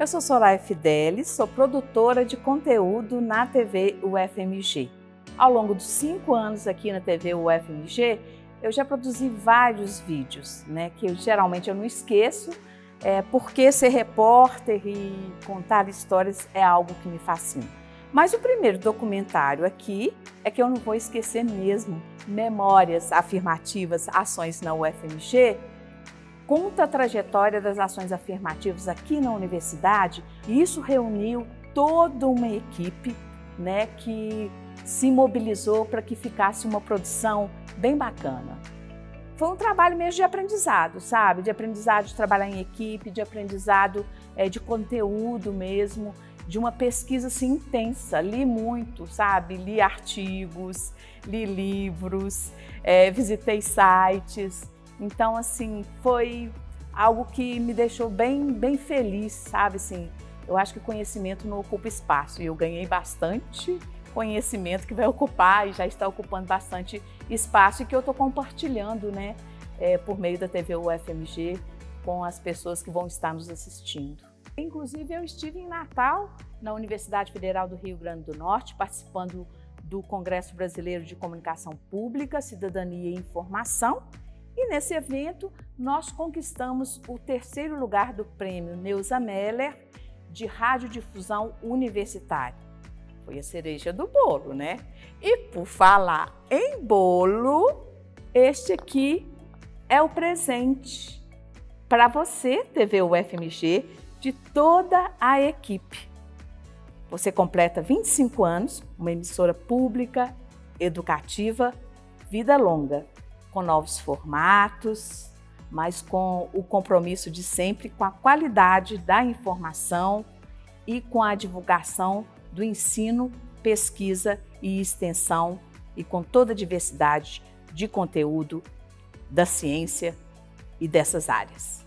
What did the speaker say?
Eu sou Soraya Fidelis, sou produtora de conteúdo na TV UFMG. Ao longo dos 5 anos aqui na TV UFMG, eu já produzi vários vídeos, que geralmente eu não esqueço, porque ser repórter e contar histórias é algo que me fascina. Mas o primeiro documentário aqui é que eu não vou esquecer mesmo. Memórias Afirmativas, Ações na UFMG, conta a trajetória das ações afirmativas aqui na universidade, e isso reuniu toda uma equipe que se mobilizou para que ficasse uma produção bem bacana. Foi um trabalho mesmo de aprendizado, sabe? De aprendizado de trabalhar em equipe, de aprendizado de conteúdo mesmo, de uma pesquisa assim intensa. Li muito, sabe? Li artigos, li livros, visitei sites. Então, assim, foi algo que me deixou bem feliz, sabe? Assim, eu acho que conhecimento não ocupa espaço e eu ganhei bastante conhecimento que vai ocupar e já está ocupando bastante espaço e que eu estou compartilhando, por meio da TV UFMG com as pessoas que vão estar nos assistindo. Inclusive, eu estive em Natal, na Universidade Federal do Rio Grande do Norte, participando do Congresso Brasileiro de Comunicação Pública, Cidadania e Informação. E nesse evento, nós conquistamos o 3º lugar do Prêmio Neuza Meller de Radiodifusão Universitária. Foi a cereja do bolo, E por falar em bolo, este aqui é o presente para você, TV UFMG, de toda a equipe. Você completa 25 anos, uma emissora pública, educativa, vida longa, com novos formatos, mas com o compromisso de sempre com a qualidade da informação e com a divulgação do ensino, pesquisa e extensão e com toda a diversidade de conteúdo da ciência e dessas áreas.